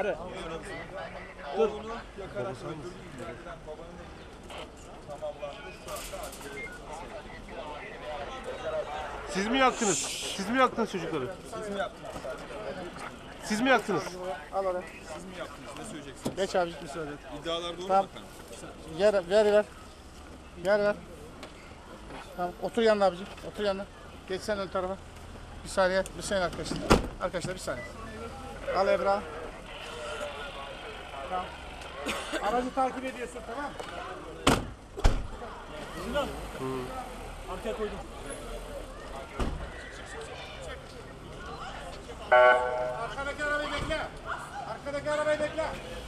Hadi. Oğlunu yakarak öldürdü. İleriden babanın da tamamlandı. Şu anda askeri. Siz mi yaktınız? Siz mi yaktınız çocukları? Siz mi yaptınız? Siz mi yaktınız? Al oraya. Siz mi yaptınız? Ne söyleyeceksiniz? Geç abi bir söyle. İddialar doğru Tamam. mu efendim? Ver. Tamam otur yanına abicim. Otur yanına. Geç sen ön tarafa. Bir saniye. Bir saniye arkadaşlar. Arkadaşlar bir saniye. Al Ebra. Tamam. Aracı takip ediyorsun tamam mı? Sinan. Arkaya koydum. Arkadaki arabayı bekle. Arkadaki arabayı bekle.